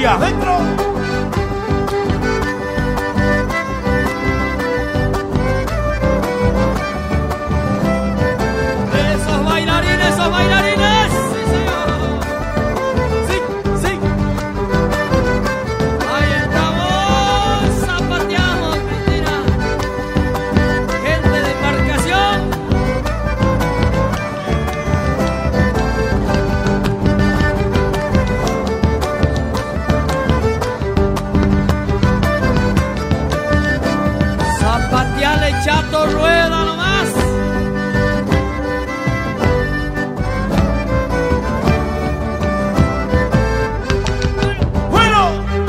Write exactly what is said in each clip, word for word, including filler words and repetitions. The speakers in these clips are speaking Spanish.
y adentro. Esos bailarines, esos bailarines. Sí, señor. Sí, sí. Ahí estamos, zapateamos, Cristina. Gente de embarcación. Zapateale, chato, rueda nomás. ¡Bueno!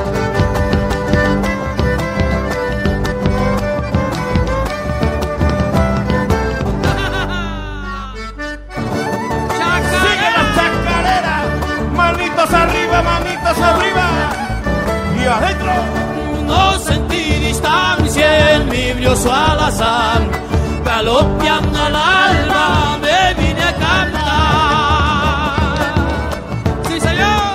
¡Sigue la chacarera! ¡Manitos arriba, manitos arriba! ¡Y adentro! No sentí distancia en mi brioso alazán, galopeando al alba me vine a cantar. ¡Sí, señor!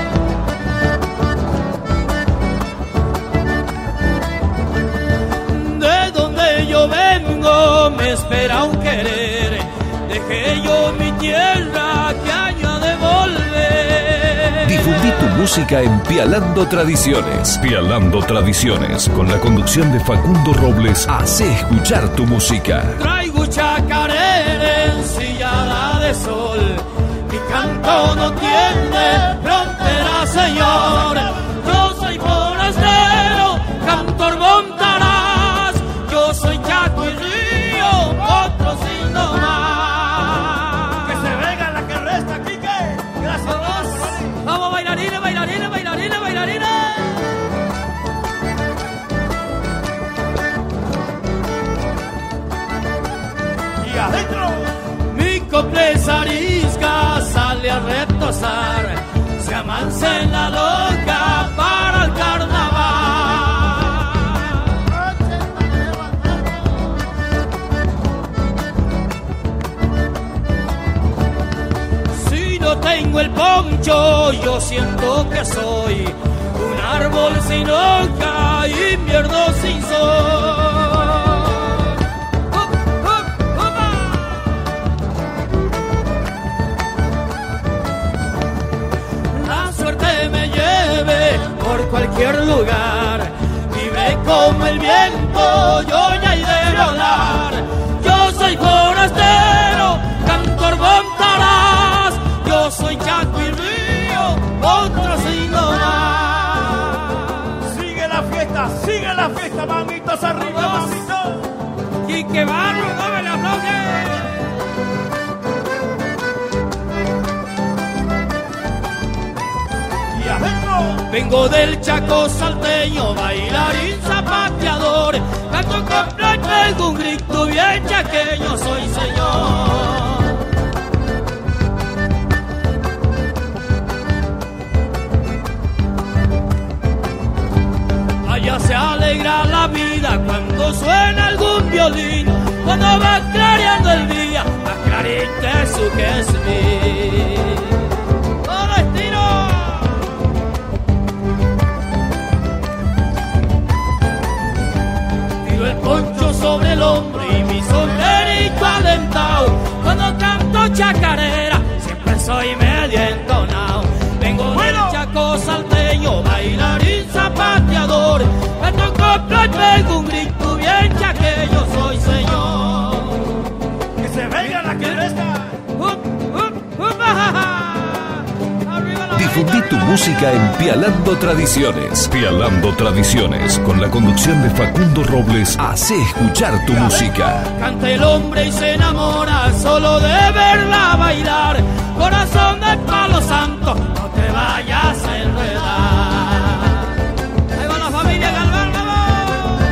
De donde yo vengo me espera un querer, dejé yo mi tierra que año de volver. Difundí tu música en Pialando Tradiciones. Pialando Tradiciones, con la conducción de Facundo Robles, hace escuchar tu música. Traigo chacarera ensillada de sol, mi canto no tiene frontera, señor. Yo soy forastero, cantor montarás, yo soy chaco y río, otro sin domar. ¡Que se venga la que resta, Quique! ¡Gracias! Vamos, bailarines, bailarines, bailarines, bailarines. ¡Y adentro! Mi copleza arisca sale a retosar, se amansa en la loca para el carnaval. Si no tengo el poncho, yo siento que soy un árbol sin hoja, invierno sin sol. ¡Up, up, upa! La suerte me lleve por cualquier lugar, libre como el viento, yo ya he de volar. Yo soy forastero, cantor montarás, yo soy chaco y río, otro sin domar. ¡Sigue la fiesta! ¡Sigue la fiesta! ¡Manitos arriba, Vamos. manitos! Y que barro, no me la afloje. ¡Y adentro! Vengo del Chaco salteño, bailarín zapateador, canto con plancha, un grito bien chaqueño, soy señor. Allá se alegra la vida cuando suena algún violín, cuando va clareando el día, más clarita su jazmín. ¡Todo estilo! Tiro el poncho sobre el hombro y mi sombrerito alentado, cuando canto chacarera siempre soy medio entonado. Vengo Bueno. del Chaco salteño, bailarín zapateador, canto con plancha, un grito bien chaqueño, soy señor. ¡Que se venga la que resta! Up, up, up, ah, ah, ah. Arriba la Difundí baila, tu arriba, música arriba. en Pialando Tradiciones. Pialando Tradiciones, con la conducción de Facundo Robles, hace escuchar tu música. Canta el hombre y se enamora solo de verla bailar. Corazón de palo santo, no te vayas a enredar. Ahí va la familia Galván, vamos.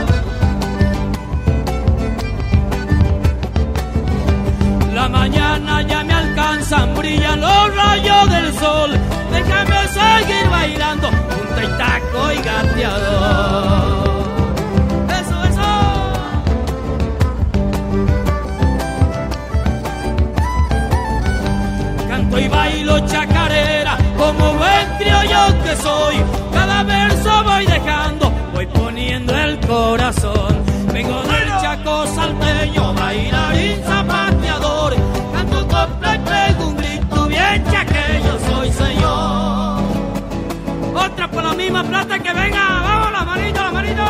La mañana ya me alcanzan, brillan los rayos del sol. Déjame seguir bailando, punta y taco y gateador. Eso, eso. Canto y bailo chacarera, Como buen criollo que soy, cada verso voy dejando, voy poniendo el corazón. Vengo del Chaco salteño, bailarín zapateador, canto copla y pego un grito bien chaqueño soy, señor. Otra por la misma plata que venga, vamos, la manito, la manito.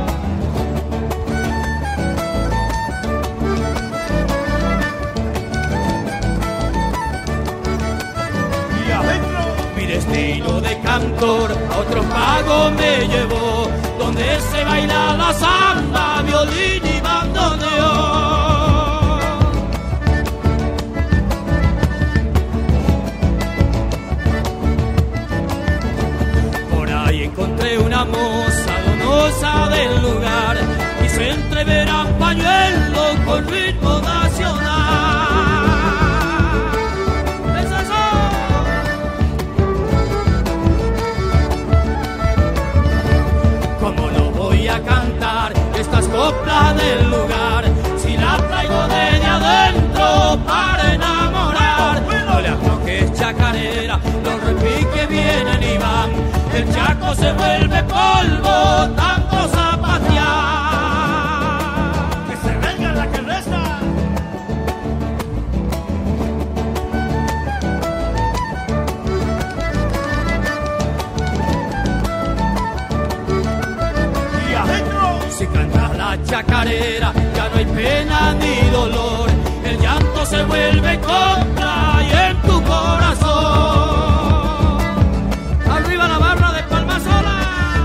Y adentro. Mi destino de cantor a otro pago me llevó, donde se baila la samba, violín y bandoneón. Por ahí encontré una moza donosa del lugar, quiso entrever a pañuelo con ritmo nacional. A cantar estas coplas del lugar, si la traigo desde adentro para enamorar. No le aflojes chacarera, los repiques vienen y van, el Chaco se vuelve polvo, tanto zapatear. Que se venga la que resta. Si cantas la chacarera, ya no hay pena ni dolor, el llanto se vuelve contra y en tu corazón. Arriba la barra de Palma Sola.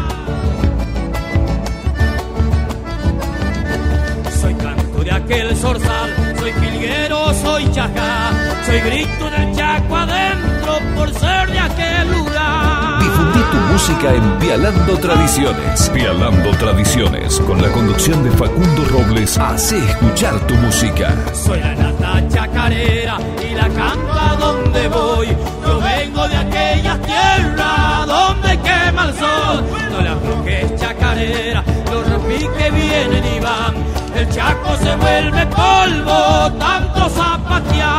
Soy canto de aquel zorzal, soy jilguero, soy chajá, soy grito del Chaco adentro por ser de aquel lugar. Difundí tu música en Pialando Tradiciones. Pialando Tradiciones, con la conducción de Facundo Robles, hace escuchar tu música. Soy la nata chacarera y la canto a donde voy. Yo vengo de aquellas tierras donde quema el sol. No le aflojes chacarera, los repiques vienen y van, el Chaco se vuelve polvo, tanto zapatear.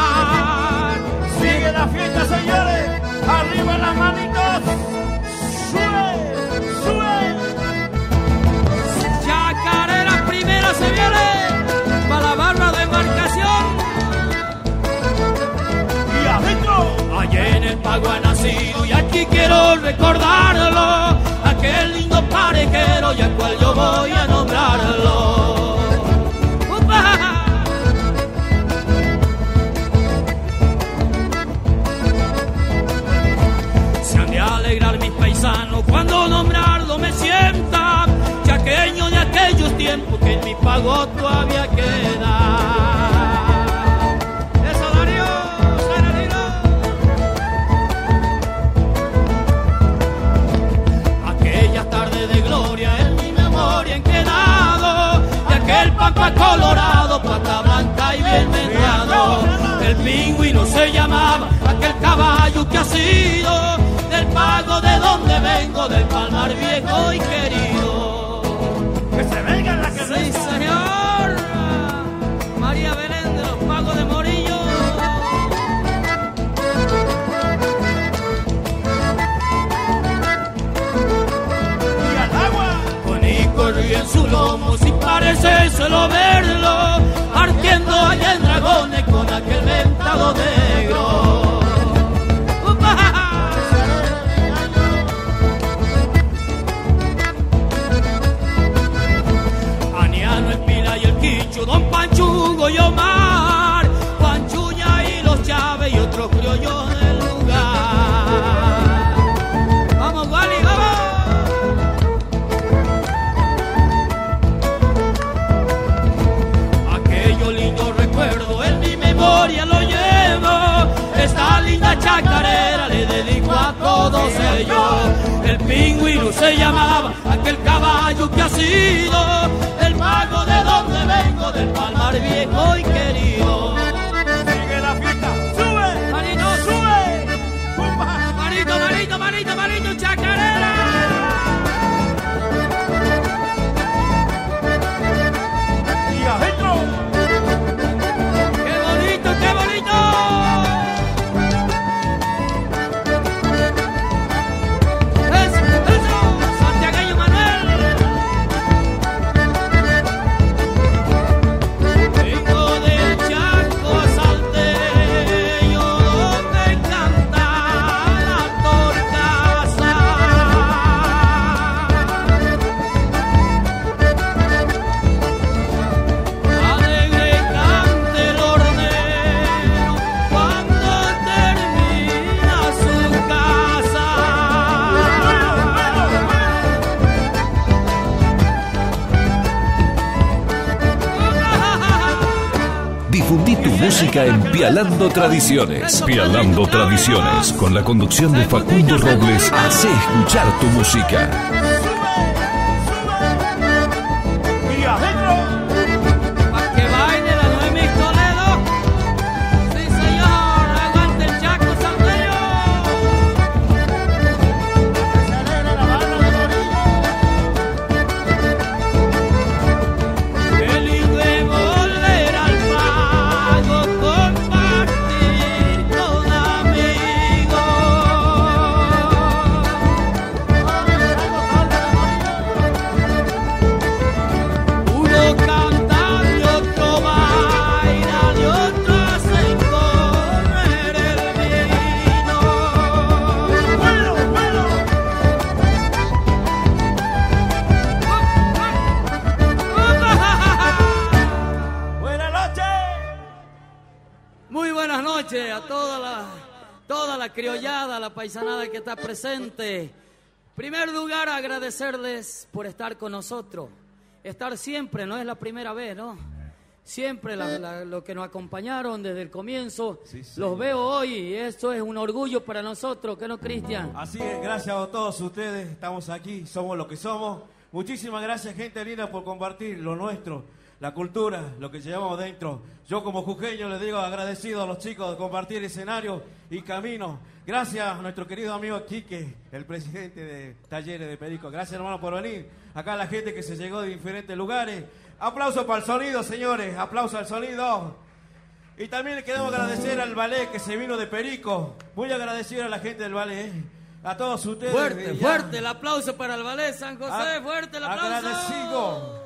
Sigue la fiesta, señores. Arriba las manitos. Sube, sube. Chacarera primera se viene para la barra de embarcación. Y adentro. Allá en el Pago ha nacido y aquí quiero recordarlo, aquel lindo parejero y al cual yo voy a nombrarlo. ¡Upa! Se han de alegrar mis paisanos cuando nombrarlo me sienta, chaqueño de aquellos tiempos que en mi Pago todavía queda. ¡Eso, Darío! ¡Serenino! Aquellas tardes de gloria en mi memoria han quedado, de aquel Pampa Colorado, pata blanca y bien vendado. El pingüino se llamaba aquel caballo que ha sido del Pago de donde vengo, del Palmar viejo y querido. Que se venga la que Sí, resta. señor. María Belén de los Pagos de Morillo. Y al agua. Bonico ríe en su lomo, si parece solo verlo, partiendo allá en dragones con aquel ventado negro. ¡Upa! Aniano, el Pila y el Quicho, Don Panchugo y Omar, Juan Chuña y los Chávez y otros criollos del lugar. ¡Vamos, Wally, vamos! Aquello lindo recuerdo en mi memoria lo llevo, esta linda chacarera le dedico a todos ellos. El pingüino se llamaba aquel caballo que ha sido el Pago de donde vengo, del Palmar viejo y querido. Sigue la fiesta. Sube. Manito, Sube. Upa. manito, manito, manito, manito, chacarera. Y adentro. ¡Qué bonito, qué bonito! Difundí tu música en Pialando Tradiciones. Pialando Tradiciones, con la conducción de Facundo Robles, hace escuchar tu música. Criollada, la paisanada que está presente. En primer lugar, agradecerles por estar con nosotros. Estar siempre, no es la primera vez, ¿no? Siempre la, la, los que nos acompañaron desde el comienzo, sí, sí. Los veo hoy y esto es un orgullo para nosotros, ¿qué no, Cristian? Así es, gracias a todos ustedes, estamos aquí, somos lo que somos. Muchísimas gracias, gente linda, por compartir lo nuestro, la cultura, lo que llevamos dentro. Yo como jujeño les digo agradecido a los chicos de compartir escenario y camino. Gracias a nuestro querido amigo Quique, el presidente de Talleres de Perico. Gracias, hermano, por venir. Acá la gente que se llegó de diferentes lugares. Aplauso para el sonido, señores. Aplauso al sonido. Y también le queremos agradecer al ballet que se vino de Perico. Muy agradecido a la gente del ballet. ¿eh? A todos ustedes. Fuerte, fuerte el aplauso para el ballet San José. A, fuerte el aplauso. Agradecido.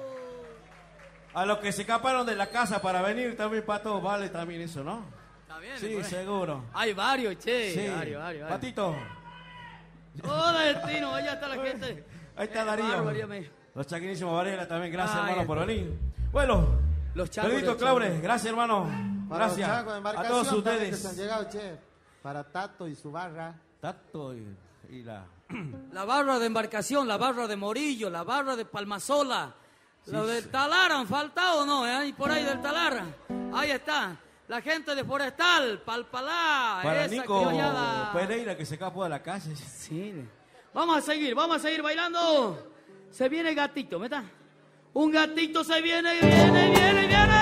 A los que se escaparon de la casa para venir también, para todos, vale también eso, ¿no? Está bien. Sí, seguro. Hay varios, che. Sí. Varios, varios, varios. Patito. Hola, destino, allá está la gente. Ahí está eh, Darío. Bárbaro, los chaquinísimos Varela también, gracias, Ay, hermano, por venir. Bueno, los changos. Pedrito Claure, gracias, hermano. Para gracias a todos ustedes. Que se han llegado, che. Para Tato y su barra. Tato y, y la... La barra de Embarcación, la barra de Morillo, la barra de Palmasola. Sí, lo del Talar, ¿han faltado o no? ¿Eh? Y por ahí del Talar. Ahí está. La gente de Forestal, Palpalá. Para esa Nico criollada. Pereira, que se escapó de la calle. Sí. Vamos a seguir, vamos a seguir bailando. Se viene gatito, ¿me está? Un gatito se viene, viene, viene, viene.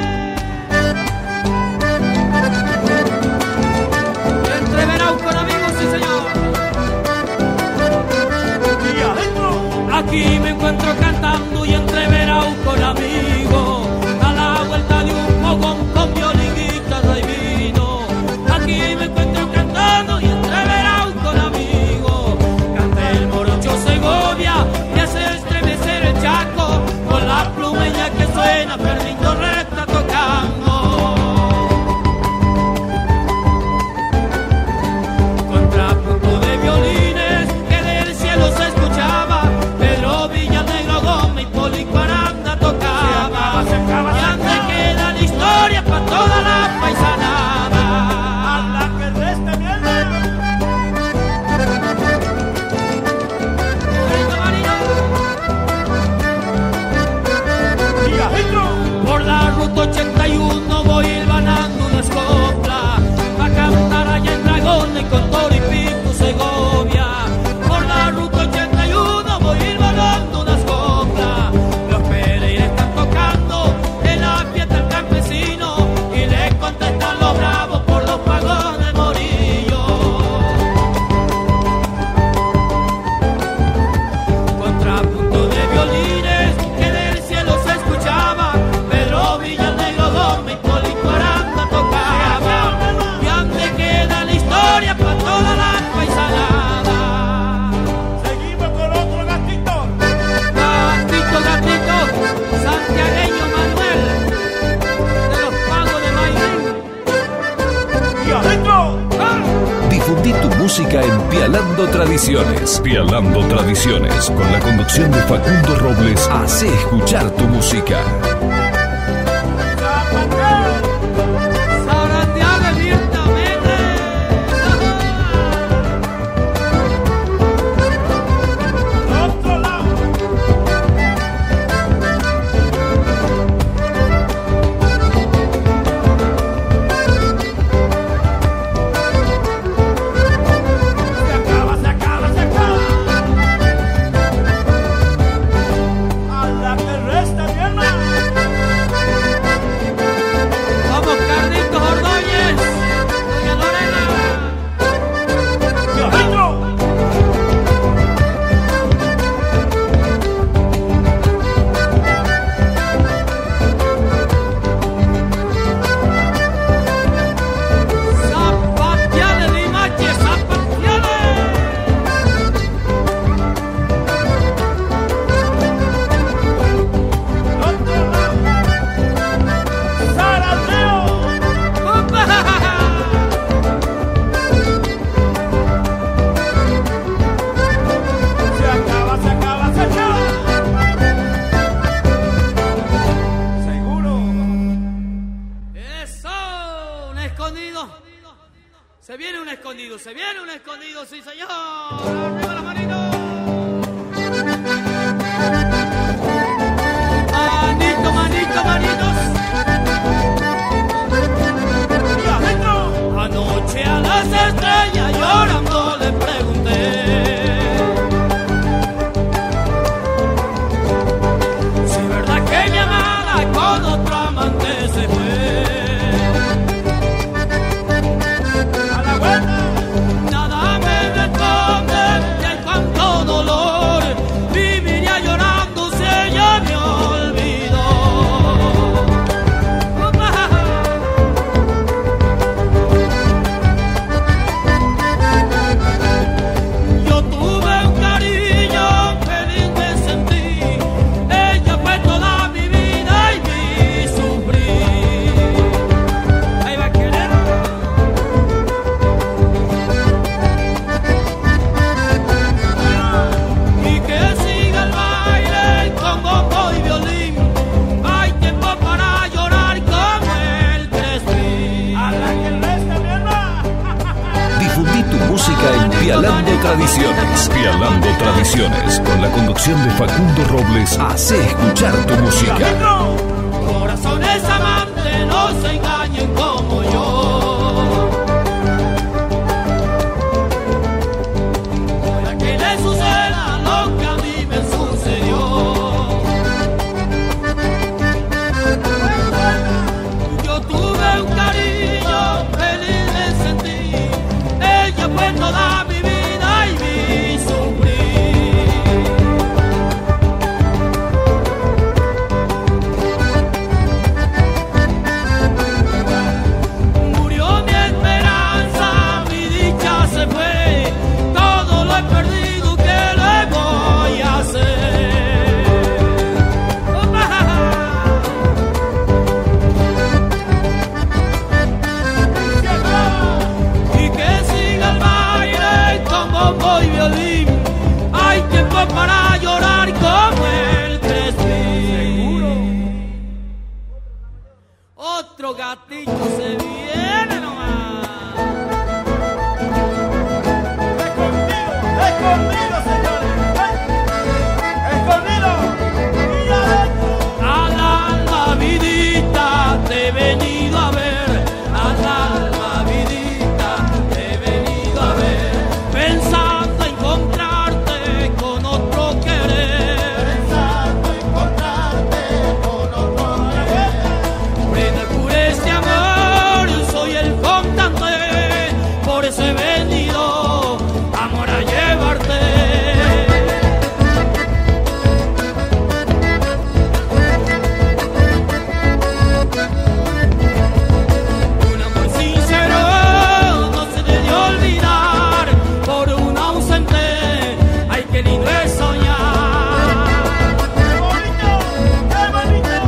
Entreverán con amigos, sí, señor. Y adentro. Aquí me encuentro cantando y entreverado con amigos, a la vuelta de un fogón con violín, guitarra y vino. Aquí me encuentro cantando y entreverado con amigos. Canta el morocho Segovia que hace estremecer el Chaco, con la plumeña que suena Fermín Torres está tocando. Contrapunto de violines que del cielo se escuchaba, Pedro Villanegro, Gómez y Poli Cuaranda tocaba. Y ande queda la historia para toda la paisanada. A la que reste viene. Y adentro. Por la ruta ochenta y uno voy hilvanando unas coplas pa' cantar allá en Dragones con Toro y Pico Segovia. Por la ruta ochenta y uno voy hilvanando unas coplas. Los Pereira están tocando en la fiesta del campesino y le contestan los bravos por los pagos de Morillo. Contrapunto de violines que del cielo se escuchaba, Pedro Villanegro, Gómez y Poli Cuaranda tocaba. Y ande queda la historia para toda la paisanada. Seguimos con otro gatito. Gatito, gatito, santiagueño Manuel, de los pagos de Mailén. Y adentro. Difundí tu música en Pialando Tradiciones. Pialando Tradiciones, con la conducción de Facundo Robles, hace escuchar tu música. Zarandeada abiertamente. Otro lado. escondido. Se viene un escondido, se viene un escondido, sí señor. Arriba las manitos. Manito, manito, manitos. Y adentro. Anoche a las estrellas llorando le pregunté si verdad que mi amada con otro amante se fue. A la vuelta. Nada me responde de cuánto dolor viviría llorando si ella me olvidó. Yo tuve un cariño, feliz me sentí. Ella fue toda mi vida y vi sufrir. Ahí va a querer. Y que siga el baile con bombo y violín. Hay tiempo para llorar como el Crespín. A la que resta, mi alma. Difundí tu música en Pialando Tradiciones. Pialando Tradiciones, con la conducción de Facundo Robles, hace escuchar tu música. Corazones amantes no se engañen como yo. Para que le suceda lo que a mí me sucedió. Yo tuve un cariño, feliz me sentí. Ella fue toda mi vida y vi sufrir. Murió mi esperanza, mi dicha se fue. Todo lo he perdido, ¿qué le voy a hacer? Y que siga el baile con bombo y violín. Hay tiempo para llorar como el Crespín. Otro gatito se viene nomás. ¡Escondido, señores! ¡Escondido! Al alma vidita te he venido a ver. Al alma vidita te he venido a ver. Pensando encontrarte con otro querer. Pensando encontrarte con otro querer. Prenda por este amor, soy el comandante. Por eso he venido, amor, a llevarte. Un amor sincero no se debe olvidar. Por un ausente, ay, qué lindo es soñar. ¡Qué bonito! ¡Qué bonito!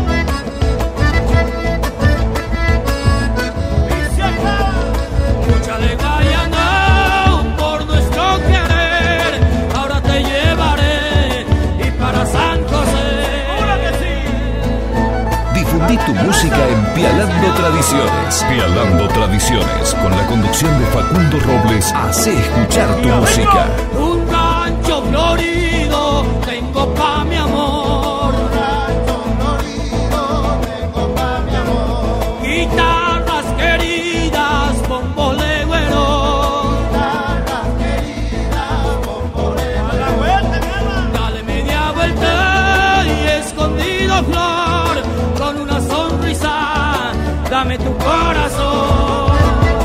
¡Y se acaba! Mucha le no por nuestro querer. Ahora te llevaré y para San José. ¡Juro que sí! Difundí tu música en Pialando Tradiciones. Pialando Tradiciones, con la conducción de Facundo Robles, hace escuchar tu música. Un rancho florido tengo pa' mi amor. Guitarras queridas, bombo legüero. ¡A la vuelta, mi alma! Dale media vuelta y escondido flor. Con una sonrisa, dame tu corazón.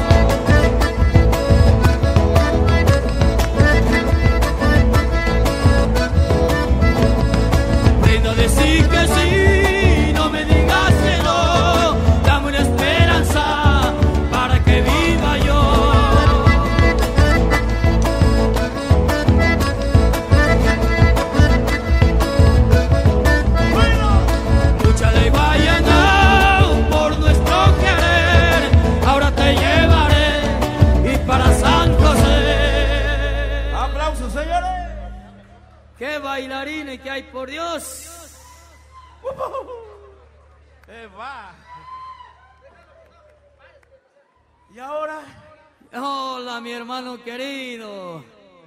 Prendo a decir que sí, no me digas que no. Dame una esperanza para que viva yo. Lucha de Guayana por nuestro querer. Ahora te llevaré y para San José. ¡Aplausos, señores! ¡Qué bailarines que hay, por Dios! ¡Eh, va! ahora? Hola, mi hermano querido.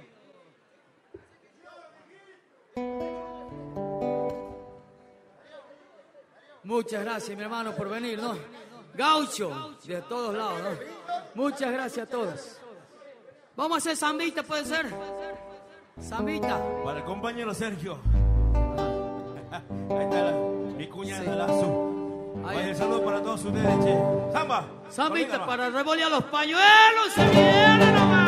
Muchas gracias, mi hermano, por venir, ¿no? Gaucho, de todos lados, ¿no? Muchas gracias a todos. Vamos a hacer zambita, ¿puede ser? Zambita. Para el compañero Sergio. Ahí está la, mi cuñada sí. Lazo. Vaya el saludo para todos ustedes, che. Zamba. Zambita para revolear los pañuelos. Se viene nomás.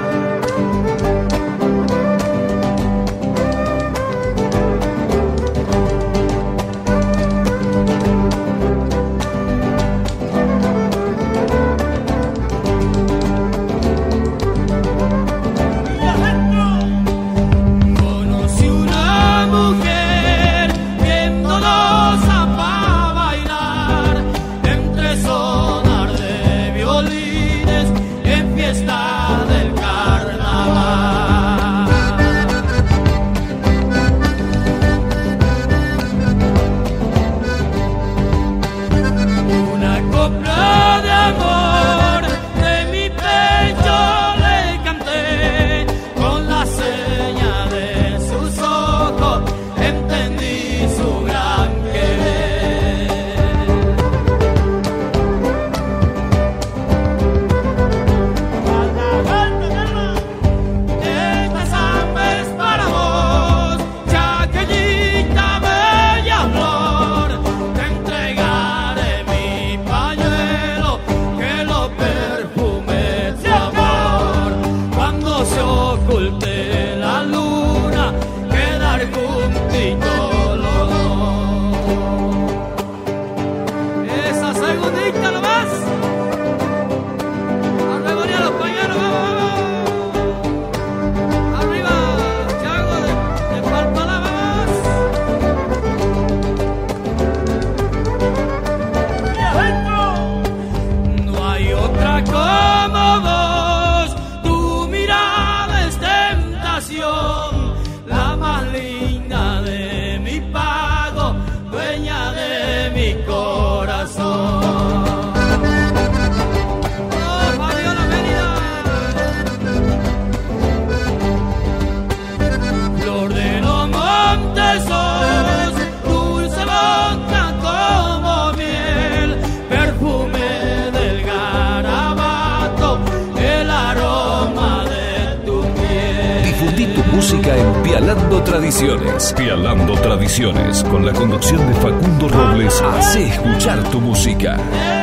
Música en Pialando Tradiciones. Pialando Tradiciones, con la conducción de Facundo Robles, hace escuchar tu música.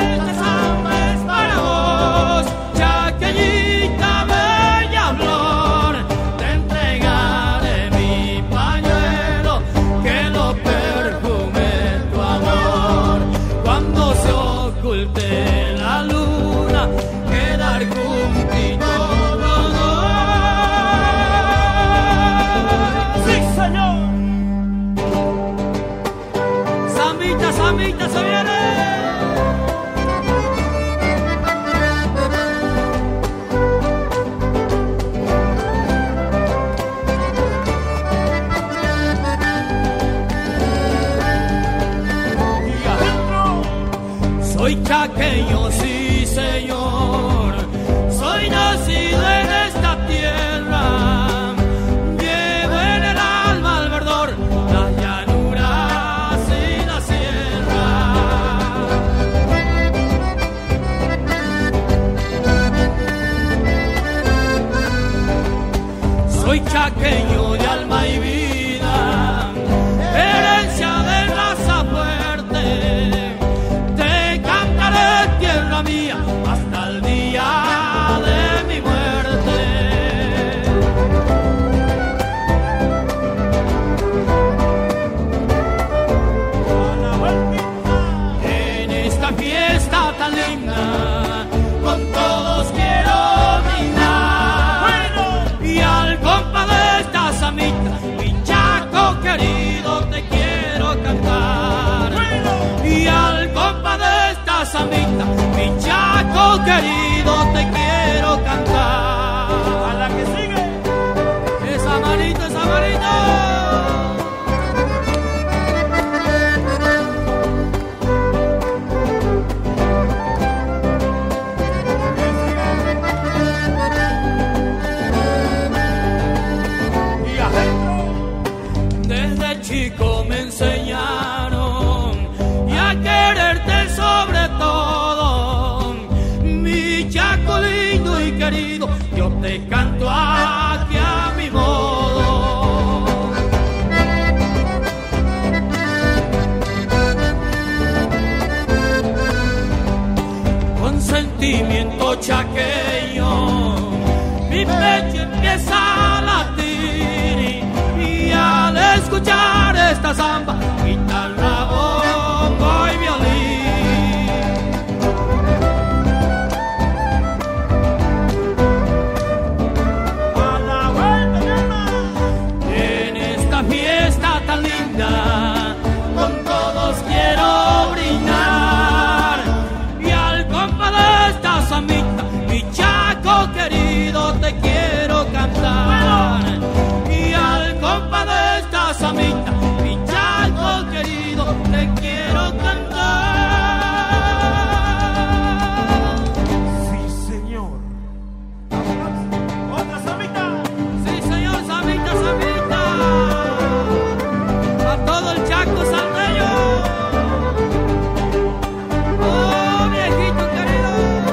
Zambita se viene. Soy chaqueño, sí señor. Soy nacido en esta tierra. Llevo en el alma al verdor las llanuras y la sierra. Soy chaqueño de alma y vida, herencia de raza fuerte. Te cantaré, tierra mía, hasta el día de mi muerte. En esta fiesta tan linda, con todos quiero brindar. Y al compa de esta zamita, mi chaco querido, te quiero cantar. Y al compa de esta zamita, mi chaco querido, querido, yo te canto aquí a mi modo. Con sentimiento chaqueño, mi pecho empieza a latir y al escuchar esta samba, guitarra, bongo y violín. A la vuelta, en esta fiesta tan linda, con todos quiero brindar y al compa de esta sambita, mi chaco querido, te quiero cantar. Y al compa de esta samita, mi chaco querido, te quiero cantar. Sí, señor. Otra samita. Sí, señor, samita, samita. A todo el chaco salteño. Oh, viejito querido.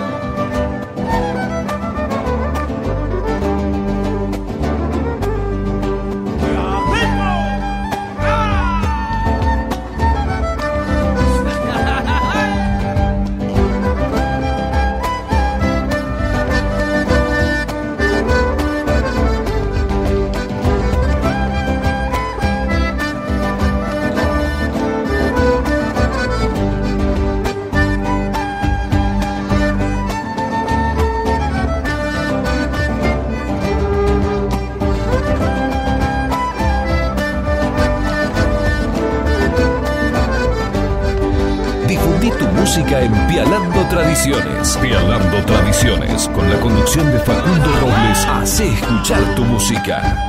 Difundí tu música en Pialando Tradiciones. Pialando Tradiciones, con la conducción de Facundo Robles, hace escuchar tu música.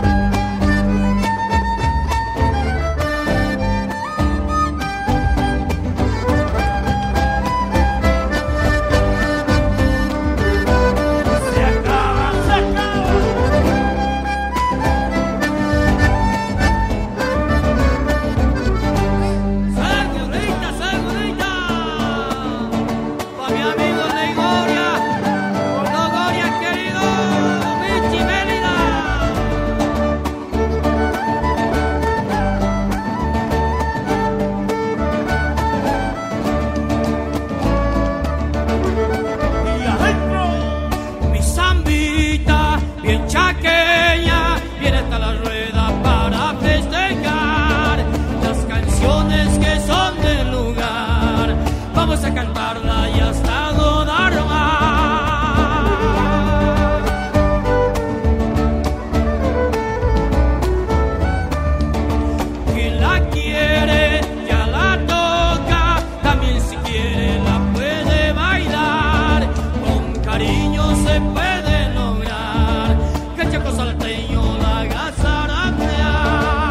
Segurita, segurita, pa' mi amigo Leigoria, Logoria querido, Michi Mélida. Y adentro, mi zambita, bien chaqueña, viene hasta la rueda para festejar las canciones que son del lugar. Vamos a cantarla y hasta godar más. Quien la quiere ya la toca, también si quiere la puede bailar. Con cariño se puede lograr que el chaco salteño la haga zarandear.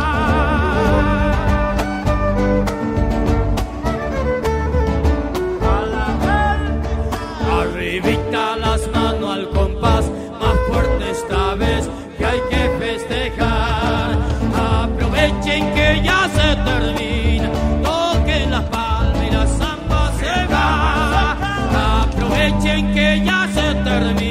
Arribita las manos al compás, más fuerte esta vez que hay que festejar. Aprovechen que ya se termina, toquen las palmas y la samba se va. Aprovechen que ya se termina.